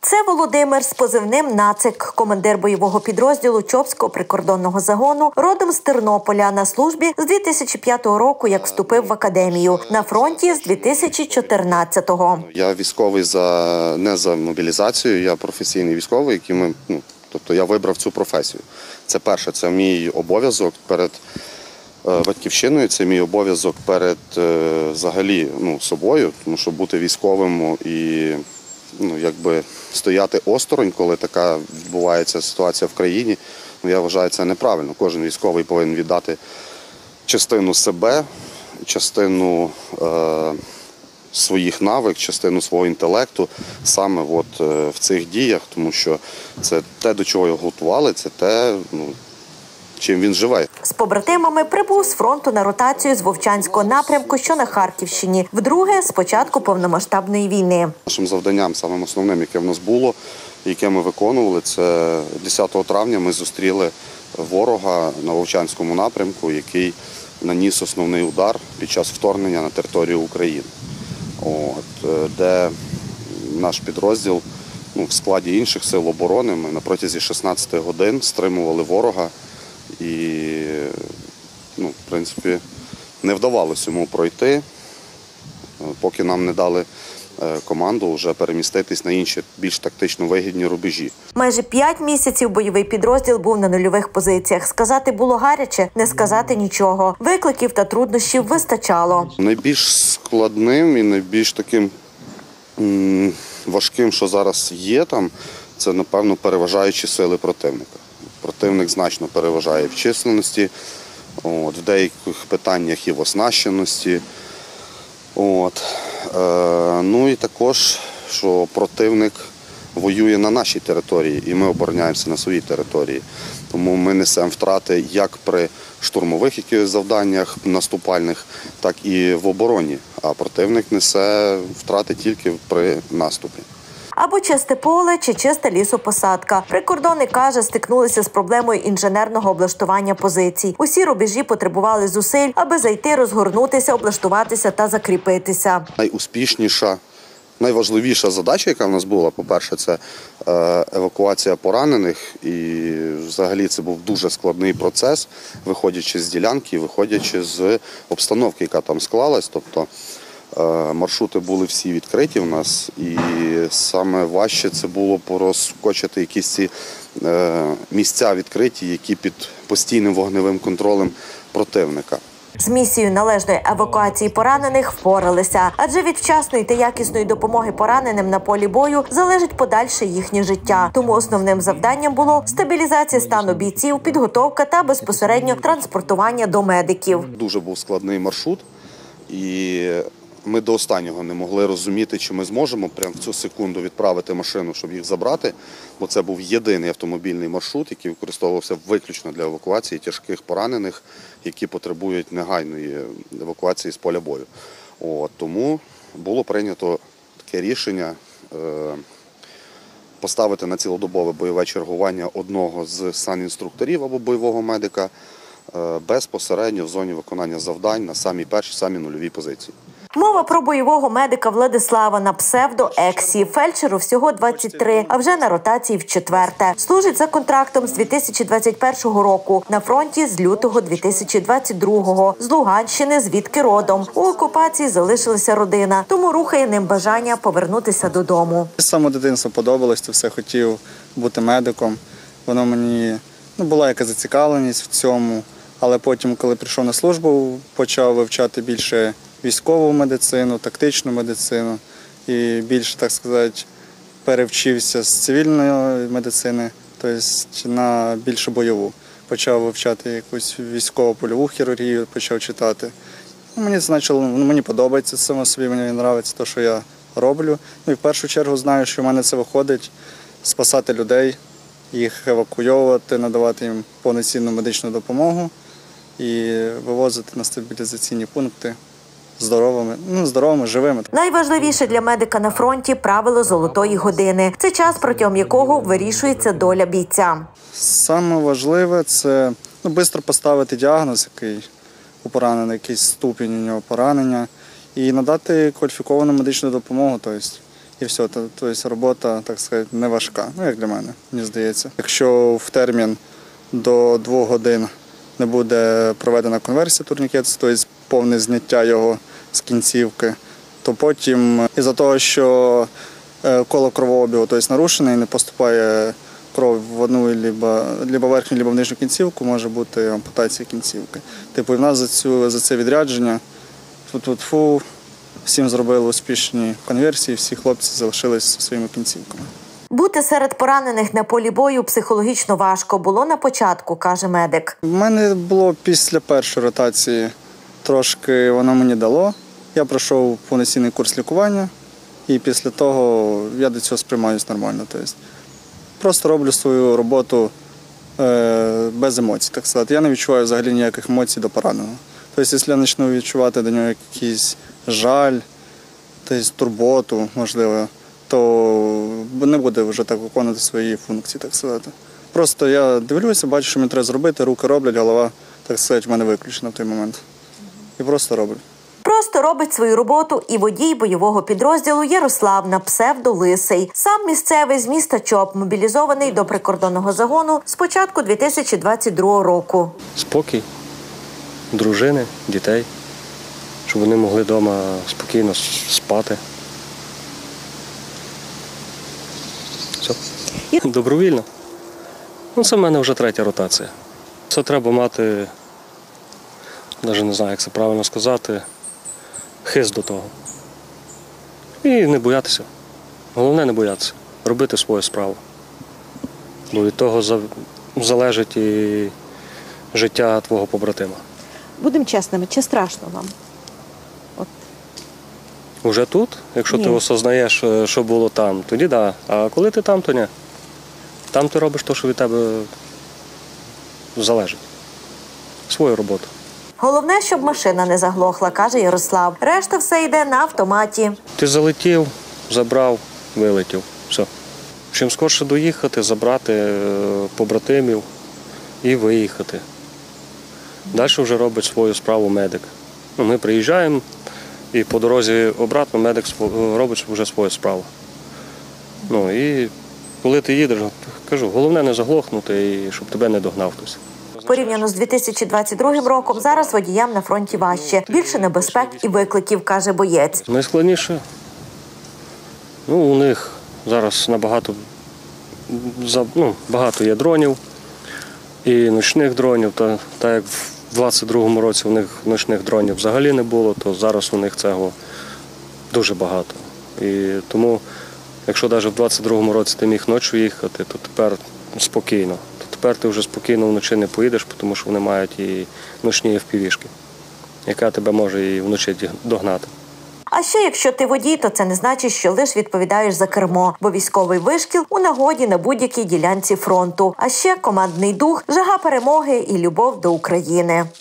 Це Володимир з позивним «Нацик», командир бойового підрозділу Чопського прикордонного загону, родом з Тернополя, на службі з 2005 року, як вступив в академію, на фронті з 2014-го. Я військовий не за мобілізацію, я професійний військовий, тобто я вибрав цю професію. Це перше, це мій обов'язок перед батьківщиною, це мій обов'язок перед взагалі собою, тому що бути військовим і стояти осторонь, коли така відбувається ситуація в країні, я вважаю, це неправильно. Кожен військовий повинен віддати частину себе, частину своїх навик, частину свого інтелекту саме в цих діях, тому що це те, до чого його готували, це те, чим він живе. З побратимами прибув з фронту на ротацію з Вовчанського напрямку, що на Харківщині. Вдруге, з початку повномасштабної війни. Нашим завданням, самим основним, яке в нас було, яке ми виконували, це 10 травня ми зустріли ворога на Вовчанському напрямку, який наніс основний удар під час вторгнення на територію України. Де наш підрозділ в складі інших сил оборони ми на протязі 16 годин стримували ворога і, в принципі, не вдавалося йому пройти, поки нам не дали команду вже переміститись на інші, більш тактично вигідні рубежі. Майже 5 місяців бойовий підрозділ був на нульових позиціях. Сказати було гаряче, не сказати нічого. Викликів та труднощів вистачало. Найбільш складним і найбільш таким важким, що зараз є там, це, напевно, переважаючі сили противника. Противник значно переважає в численності, в деяких питаннях і в оснащеності. І також, що противник воює на нашій території, і ми обороняємося на своїй території. Тому ми несемо втрати як при штурмових якихось завданнях наступальних, так і в обороні. А противник несе втрати тільки при наступі. Або чисте поле, чи чиста лісопосадка. Прикордонник каже, стикнулися з проблемою інженерного облаштування позицій. Усі рубежі потребували зусиль, аби зайти, розгорнутися, облаштуватися та закріпитися. Найуспішніша, найважливіша задача, яка в нас була, по-перше, це евакуація поранених. І взагалі це був дуже складний процес, виходячи з ділянки, виходячи з обстановки, яка там склалась. Тобто маршрути були всі відкриті в нас, і саме важче це було порозкочити якісь ці місця відкриті, які під постійним вогневим контролем противника. З місією належної евакуації поранених впоралися, адже від вчасної та якісної допомоги пораненим на полі бою залежить подальше їхнє життя. Тому основним завданням було стабілізація стану бійців, підготовка та безпосередньо транспортування до медиків. Дуже був складний маршрут, і ми до останнього не могли розуміти, чи ми зможемо прямо в цю секунду відправити машину, щоб їх забрати, бо це був єдиний автомобільний маршрут, який використовувався виключно для евакуації тяжких поранених, які потребують негайної евакуації з поля бою. Тому було прийнято таке рішення поставити на цілодобове бойове чергування одного з санінструкторів або бойового медика безпосередньо в зоні виконання завдань на самі перші, самі нульові позиції. Мова про бойового медика Владислава на псевдо Ексі. Фельдшеру всього 23, а вже на ротації вчетверте. Служить за контрактом з 2021 року. На фронті з лютого 2022. З Луганщини, звідки родом. У окупації залишилася родина, тому рухає ним бажання повернутися додому. З самого дитинства подобалось, то все хотів бути медиком. Воно мені була якась зацікавленість в цьому, але потім, коли прийшов на службу, почав вивчати більше військову медицину, тактичну медицину і більше, так сказати, перевчився з цивільної медицини, тобто на більше бойову. Почав вивчати якусь військово-польову хірургію, почав читати. Мені подобається само собі, мені подобається те, що я роблю. І в першу чергу знаю, що в мене це виходить спасати людей, їх евакуйовувати, надавати їм повноцінну медичну допомогу і вивозити на стабілізаційні пункти здоровими, живими. Найважливіше для медика на фронті – правило золотої години. Це час, протягом якого вирішується доля бійця. Саме важливе – це швидко поставити діагноз, який у пораненого, якийсь ступінь у нього поранення, і надати кваліфіковану медичну допомогу. Тобто і все. Тобто робота, так сказати, не важка, ну як для мене, мені здається. Якщо в термін до 2 годин не буде проведена конверсія турнікету, тобто повне зняття його з кінцівки, то потім із-за того, що коло кровообігу, тобто нарушений, не поступає кров в одну либо верхню, либо в нижню кінцівку, може бути ампутація кінцівки. Типу, і в нас за це відрядження всім зробили успішні конверсії, всі хлопці залишились зі своїми кінцівками. Бути серед поранених на полі бою психологічно важко було на початку, каже медик. У мене було після першої ротації, трошки воно мені дало. Я пройшов повноцінний курс лікування і після того я до цього сприймаюся нормально. Тобто, просто роблю свою роботу без емоцій, так сказати. Я не відчуваю взагалі ніяких емоцій до пораненого. Тобто, якщо я почну відчувати до нього якийсь жаль, тобто турботу, можливо, то не буде вже так виконувати свої функції, так сказати. Просто я дивлюся, бачу, що мені треба зробити, руки роблять, голова, так сказати, в мене виключена в той момент. І просто роблю. Просто робить свою роботу і водій бойового підрозділу Ярослав на псевдо Лисий. Сам місцевий з міста Чоп, мобілізований до прикордонного загону з початку 2022 року. Спокій, дружини, дітей, щоб вони могли вдома спокійно спати. Все. Добровільно. Це в мене вже 3-я ротація. Це треба мати, навіть не знаю, як це правильно сказати, хист до того. І не боятися. Головне не боятися. Робити свою справу. Бо від того залежить і життя твого побратима. Будемо чесними, чи страшно вам? Уже тут, якщо ти осознаєш, що було там, тоді так. А коли ти там, то ні. Там ти робиш те, що від тебе залежить. Свою роботу. Головне, щоб машина не заглохла, каже Ярослав. Решта все йде на автоматі. Ти залетів, забрав, вилетів. Все. Чим скорше доїхати, забрати побратимів і виїхати. Далі вже робить свою справу медик. Ми приїжджаємо і по дорозі обратно медик робить вже свою справу. І коли ти їдеш, кажу, головне не заглохнути і щоб тебе не догнав хтось. Порівняно з 2022 роком, зараз водіям на фронті важче. Більше небезпек і викликів, каже боєць. Найскладніше, у них зараз багато є дронів і ночних дронів. Так як в 22-му році у них ночних дронів взагалі не було, то зараз у них цього дуже багато. І тому, якщо навіть в 22-му році ти міг ночі їхати, то тепер спокійно. Тепер ти вже спокійно вночі не поїдеш, тому що вони мають і ночні FPV-шки, яка тебе може і вночі догнати. А ще якщо ти водій, то це не значить, що лише відповідаєш за кермо, бо військовий вишкіл у нагоді на будь-якій ділянці фронту. А ще командний дух, жага перемоги і любов до України.